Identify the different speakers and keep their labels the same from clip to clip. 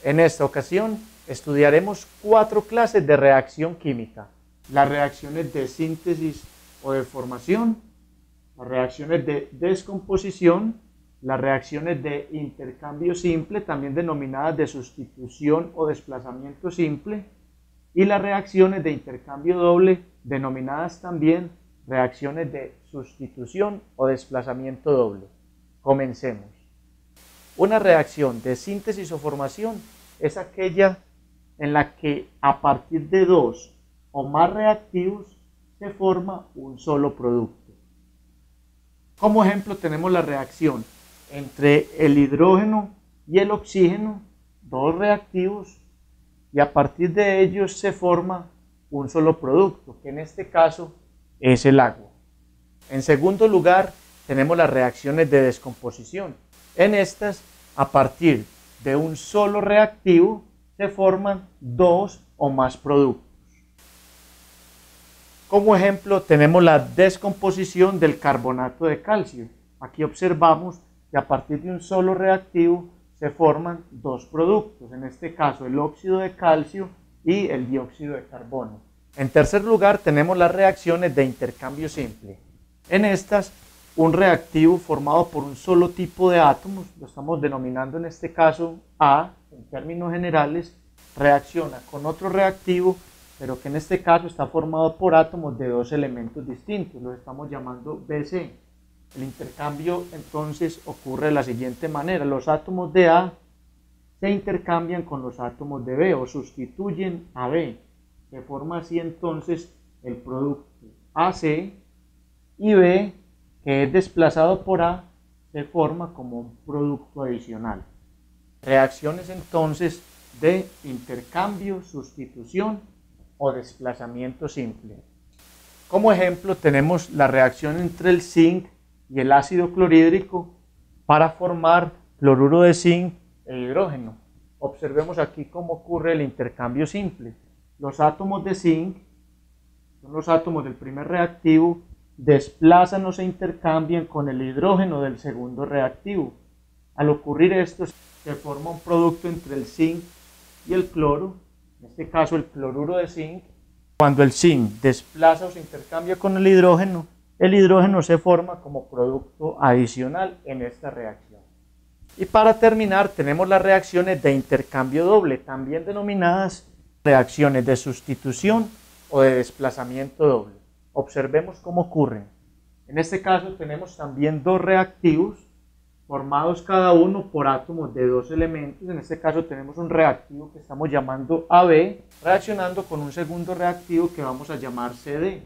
Speaker 1: En esta ocasión estudiaremos 4 clases de reacción química: las reacciones de síntesis o de formación, las reacciones de descomposición, las reacciones de intercambio simple, también denominadas de sustitución o desplazamiento simple, y las reacciones de intercambio doble, denominadas también reacciones de sustitución o desplazamiento doble. Comencemos. Una reacción de síntesis o formación es aquella en la que a partir de 2 o más reactivos se forma un solo producto. Como ejemplo tenemos la reacción entre el hidrógeno y el oxígeno, 2 reactivos, y a partir de ellos se forma un solo producto, que en este caso es el agua. En segundo lugar tenemos las reacciones de descomposición. En estas, a partir de un solo reactivo se forman 2 o más productos. Como ejemplo tenemos la descomposición del carbonato de calcio. Aquí observamos que a partir de un solo reactivo se forman 2 productos, en este caso el óxido de calcio y el dióxido de carbono. En tercer lugar tenemos las reacciones de intercambio simple. En estas, un reactivo formado por un solo tipo de átomos, lo estamos denominando en este caso A, en términos generales, reacciona con otro reactivo, pero que en este caso está formado por átomos de 2 elementos distintos, los estamos llamando BC. El intercambio entonces ocurre de la siguiente manera: los átomos de A se intercambian con los átomos de B o sustituyen a B. Se forma así entonces el producto AC, y B, que es desplazado por A, se forma como un producto adicional. Reacciones entonces de intercambio, sustitución o desplazamiento simple. Como ejemplo tenemos la reacción entre el zinc y el ácido clorhídrico para formar cloruro de zinc e hidrógeno. Observemos aquí cómo ocurre el intercambio simple. Los átomos de zinc, son los átomos del primer reactivo, desplazan o se intercambian con el hidrógeno del segundo reactivo. Al ocurrir esto, se forma un producto entre el zinc y el cloro, en este caso el cloruro de zinc. Cuando el zinc desplaza o se intercambia con el hidrógeno se forma como producto adicional en esta reacción. Y para terminar tenemos las reacciones de intercambio doble, también denominadas reacciones de sustitución o de desplazamiento doble. Observemos cómo ocurren. En este caso tenemos también 2 reactivos formados cada uno por átomos de 2 elementos. En este caso tenemos un reactivo que estamos llamando AB, reaccionando con un segundo reactivo que vamos a llamar CD.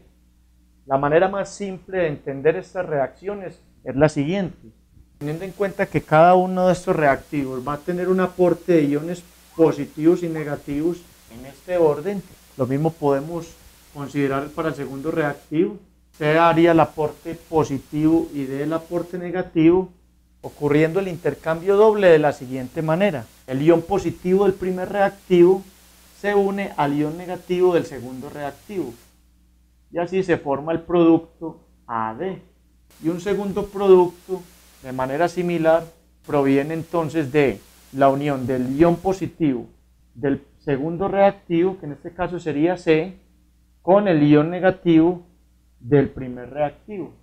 Speaker 1: La manera más simple de entender estas reacciones es la siguiente: teniendo en cuenta que cada uno de estos reactivos va a tener un aporte de iones positivos y negativos en este orden, lo mismo podemos considerar para el segundo reactivo. C haría el aporte positivo y D el aporte negativo, ocurriendo el intercambio doble de la siguiente manera: el ion positivo del primer reactivo se une al ion negativo del segundo reactivo, y así se forma el producto AD. Y un segundo producto, de manera similar, proviene entonces de la unión del ion positivo del segundo reactivo, que en este caso sería C, con el ion negativo del primer reactivo,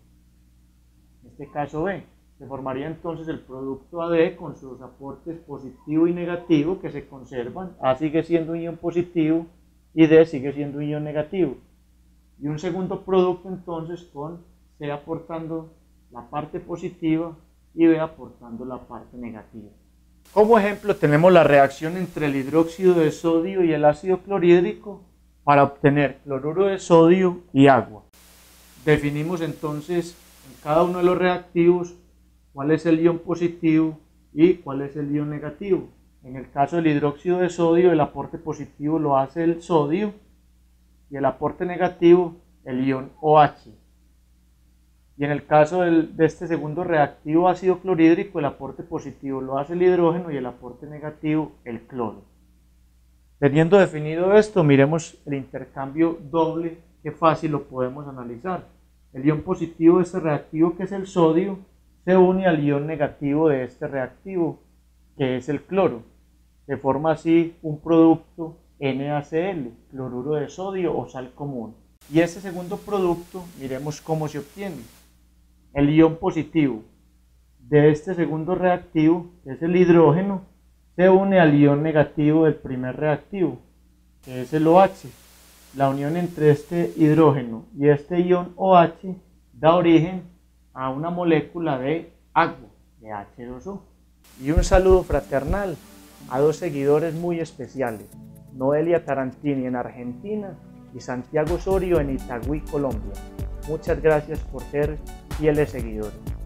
Speaker 1: en este caso B. Se formaría entonces el producto AD con sus aportes positivo y negativo que se conservan. A sigue siendo un ion positivo y D sigue siendo un ion negativo. Y un segundo producto entonces con C aportando la parte positiva y B aportando la parte negativa. Como ejemplo tenemos la reacción entre el hidróxido de sodio y el ácido clorhídrico para obtener cloruro de sodio y agua. Definimos entonces en cada uno de los reactivos cuál es el ion positivo y cuál es el ion negativo. En el caso del hidróxido de sodio, el aporte positivo lo hace el sodio y el aporte negativo el ion OH. Y en el caso de este segundo reactivo ácido clorhídrico, el aporte positivo lo hace el hidrógeno y el aporte negativo el cloro. Teniendo definido esto, miremos el intercambio doble, que fácil lo podemos analizar. El ion positivo de este reactivo, que es el sodio, se une al ion negativo de este reactivo, que es el cloro. Se forma así un producto NaCl, cloruro de sodio o sal común. Y este segundo producto, miremos cómo se obtiene. El ion positivo de este segundo reactivo, que es el hidrógeno, se une al ion negativo del primer reactivo, que es el OH. La unión entre este hidrógeno y este ion OH da origen a una molécula de agua, de H2O. Y un saludo fraternal a dos seguidores muy especiales, Noelia Tarantini en Argentina y Santiago Osorio en Itagüí, Colombia. Muchas gracias por ser fieles seguidores.